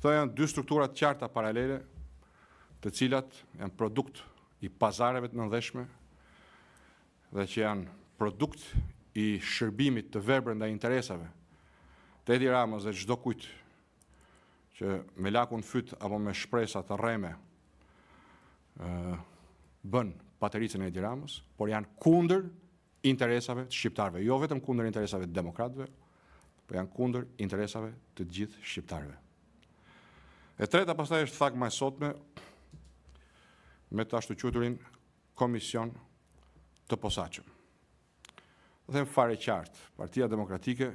Këto janë dy strukturat qarta paralele, të cilat janë produkt i pazareve të nëndheshme dhe që janë produkt i shërbimit të verbër ndaj interesave të Edi Ramës dhe çdo kujt që me lakun fyt apo me shpresa të rreme bën patericën e Edi Ramës, por janë kundër interesave të shqiptarëve, jo vetëm kundër interesave të demokratëve, por janë kundër interesave të gjithë shqiptarëve. E treta pastaj është thakma e sotme me të ashtu quajturin komision të posaçëm. Dhe them fare qartë, Partia Demokratike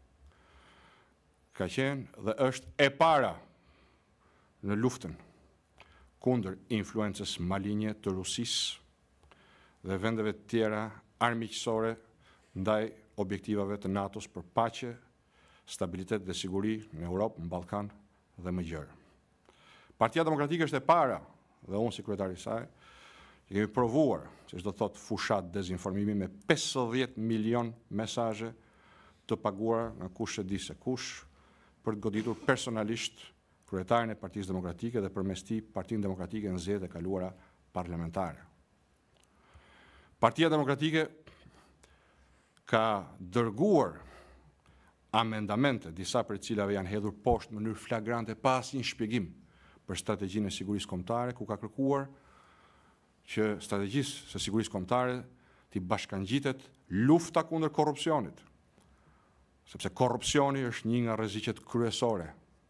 ka qenë dhe është e para në luftën kundër influencës malinje të Rusisë dhe vendeve të tjera armiqësore ndaj objektivave të NATO-s për paqe, stabilitet dhe siguri në Europë, në Ballkan dhe më gjërë. Partia Demokratike është e para, dhe unë si kryetari i saj, që kemi provuar, që do të thotë fushat dezinformimi me 50 milion mesazhe të paguara nga kush e di se kush për të goditur personalisht kryetarin e Partisë Demokratike dhe përmes tij Partinë Demokratike në zgjedhjet e kaluara parlamentare. Partia Demokratike ka dërguar amendamente, disa për cilave janë hedhur poshtë në mënyrë flagrante pa asnjë shpjegim për strategjinë e sigurisë kombëtare, ku ka kërkuar që strategjisë së sigurisë kombëtare t'i bashkangjitet lufta kundër korrupsionit, sepse korrupsioni është një nga rreziqet kryesore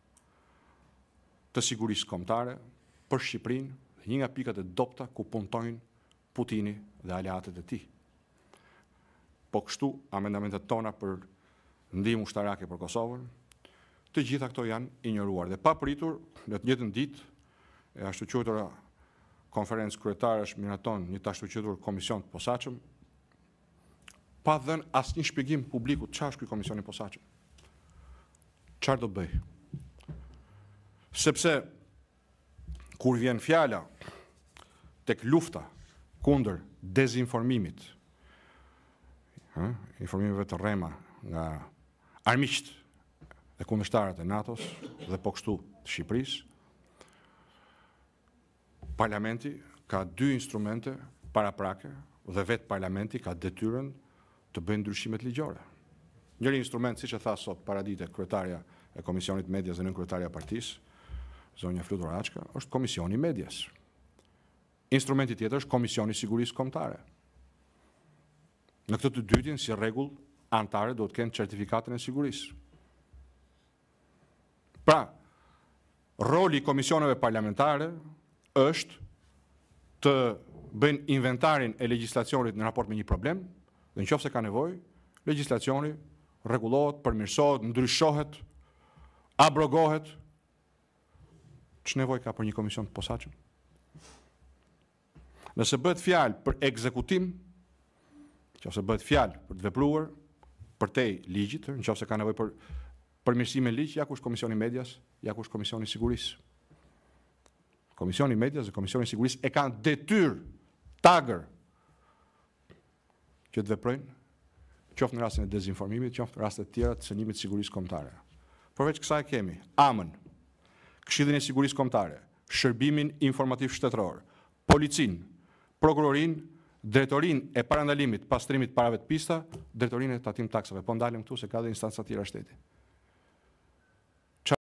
të sigurisë kombëtare për Shqipërinë dhe një nga pikat e dobta ku puntojnë Putini dhe aleatët e tij. Po kështu amendamentet tona për ndihmë ushtarake për Kosovën, të gjitha këto janë injoruar dhe papritur në të njëjtën ditë e ashtu quajtura konferencë kryetarësh miraton një të ashtu quajtur komision të posaçëm, pa dhënë asnjë shpjegim publikut çfarë është ky komision i posaçëm. Çfarë do bëj? Sepse kur vjen fjala tek lufta kundër dezinformimit, informimeve të rrema nga armiqt dhe kundërshtarët e NATO-s dhe po kështu të Shqipërisë, Parlamenti ka dy instrumente paraprake dhe vetë Parlamenti ka detyrën të bëjë ndryshimet ligjore. Njëri instrument, siç e tha sot paradite kryetarja e Komisionit Medias dhe nënkryetaria e partisë, zonja Flutur Açka, është Komisioni i Medias. Instrumenti tjetër është Komisioni i Sigurisë Kombëtare. Në këtë të dytin, si rregull, anëtarët do të kenë certifikatën e sigurisë. Pra, roli i komisioneve parlamentare është të bëjnë inventarin e legjislacionit në raport me një problem, dhe nëse ka nevojë, legjislacioni rregullohet, përmirësohet, ndryshohet, abrogohet. Ç'nevojë ka për një komision të posaçëm? Nëse bëhet fjalë për ekzekutim, nëse bëhet fjalë për të vepruar përtej ligjit, nëse ka nevojë për përmirësime ligj, ja ku është Komisioni i Medias, ja ku është Komisioni i Sigurisë. Komisioni i Medias dhe Komisioni i Sigurisë e kanë detyrë tagër që të veprojnë, qoftë në rastin e dezinformimit, qoftë në raste të tjera të cënimit të sigurisë kombëtare. Përveç kësaj kemi AMën, Këshillin e Sigurisë Kombëtare, Shërbimin Informativ Shtetëror, Policinë, Prokurorinë, Drejtorinë e Parandalimit, Pastrimit Parave të Pista, Drejtorinë e Tatim Taksave. Po ndalem këtu se ka dhe instanca tjera shteti.